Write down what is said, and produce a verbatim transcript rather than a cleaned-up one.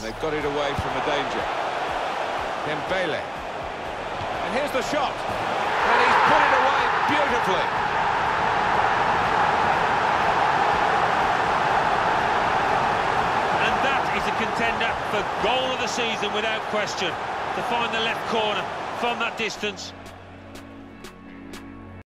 they've got it away from a danger. Dembele. And here's the shot. And he's put it away beautifully. And that is a contender for goal of the season without question. To find the left corner from that distance.